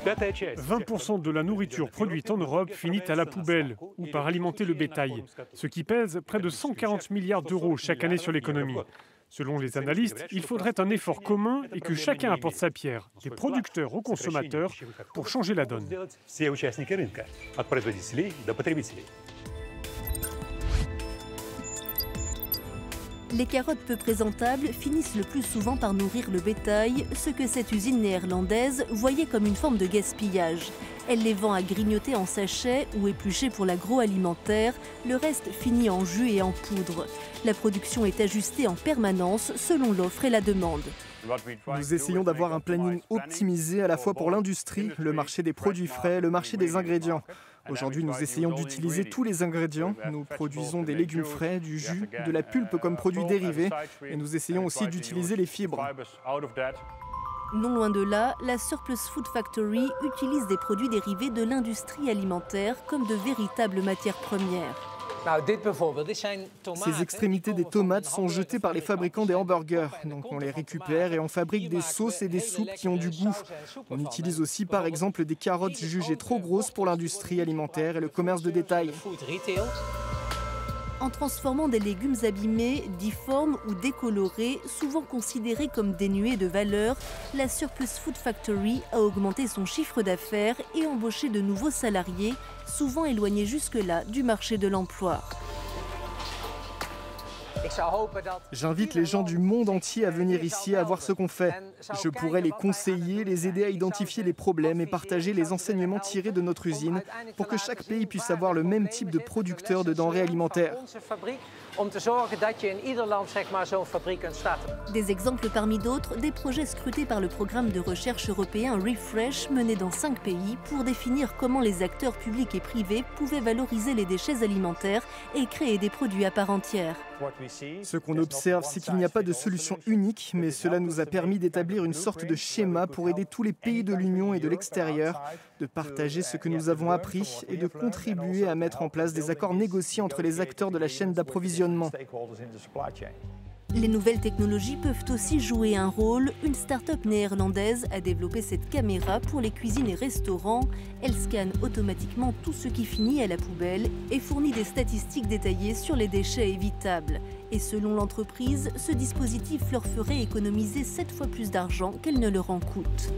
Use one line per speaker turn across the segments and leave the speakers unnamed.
20% de la nourriture produite en Europe finit à la poubelle ou par alimenter le bétail, ce qui pèse près de 140 milliards d'euros chaque année sur l'économie. Selon les analystes, il faudrait un effort commun et que chacun apporte sa pierre, des producteurs aux consommateurs, pour changer la donne.
Les carottes peu présentables finissent le plus souvent par nourrir le bétail, ce que cette usine néerlandaise voyait comme une forme de gaspillage. Elle les vend à grignoter en sachet ou éplucher pour l'agroalimentaire, le reste finit en jus et en poudre. La production est ajustée en permanence selon l'offre et la demande.
Nous essayons d'avoir un planning optimisé à la fois pour l'industrie, le marché des produits frais, le marché des ingrédients. Aujourd'hui, nous essayons d'utiliser tous les ingrédients. Nous produisons des légumes frais, du jus, de la pulpe comme produit dérivé et nous essayons aussi d'utiliser les fibres.
Non loin de là, la Surplus Food Factory utilise des produits dérivés de l'industrie alimentaire comme de véritables matières premières.
Ces extrémités des tomates sont jetées par les fabricants des hamburgers. Donc on les récupère et on fabrique des sauces et des soupes qui ont du goût. On utilise aussi par exemple des carottes jugées trop grosses pour l'industrie alimentaire et le commerce de détail.
En transformant des légumes abîmés, difformes ou décolorés, souvent considérés comme dénués de valeur, la Surplus Food Factory a augmenté son chiffre d'affaires et embauché de nouveaux salariés, souvent éloignés jusque-là du marché de l'emploi.
J'invite les gens du monde entier à venir ici à voir ce qu'on fait. Je pourrais les conseiller, les aider à identifier les problèmes et partager les enseignements tirés de notre usine pour que chaque pays puisse avoir le même type de producteur de denrées alimentaires.
Des exemples parmi d'autres, des projets scrutés par le programme de recherche européen Refresh mené dans 5 pays pour définir comment les acteurs publics et privés pouvaient valoriser les déchets alimentaires et créer des produits à part entière.
Ce qu'on observe, c'est qu'il n'y a pas de solution unique, mais cela nous a permis d'établir une sorte de schéma pour aider tous les pays de l'Union et de l'extérieur, de partager ce que nous avons appris et de contribuer à mettre en place des accords négociés entre les acteurs de la chaîne d'approvisionnement.
Les nouvelles technologies peuvent aussi jouer un rôle. Une start-up néerlandaise a développé cette caméra pour les cuisines et restaurants. Elle scanne automatiquement tout ce qui finit à la poubelle et fournit des statistiques détaillées sur les déchets évitables. Et selon l'entreprise, ce dispositif leur ferait économiser 7 fois plus d'argent qu'elle ne leur en coûte.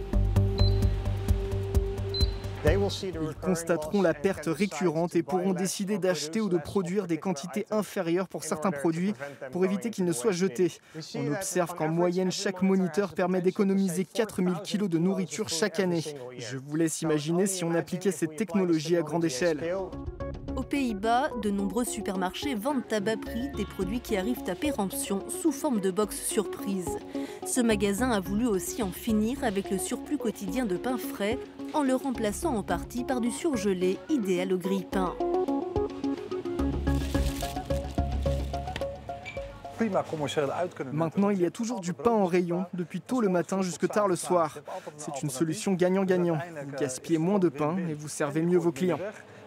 Ils constateront la perte récurrente et pourront décider d'acheter ou de produire des quantités inférieures pour certains produits pour éviter qu'ils ne soient jetés. On observe qu'en moyenne, chaque moniteur permet d'économiser 4000 kg de nourriture chaque année. Je vous laisse imaginer si on appliquait cette technologie à grande échelle.
Aux Pays-Bas, de nombreux supermarchés vendent à bas prix des produits qui arrivent à péremption sous forme de box surprise. Ce magasin a voulu aussi en finir avec le surplus quotidien de pain frais en le remplaçant en partie par du surgelé idéal au grille-pain.
Maintenant, il y a toujours du pain en rayon, depuis tôt le matin jusque tard le soir. C'est une solution gagnant-gagnant. Vous gaspillez moins de pain et vous servez mieux vos clients.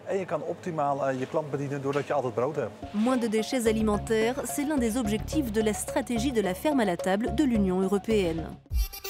Moins de déchets alimentaires, c'est l'un des objectifs de la stratégie de la ferme à la table de l'Union européenne.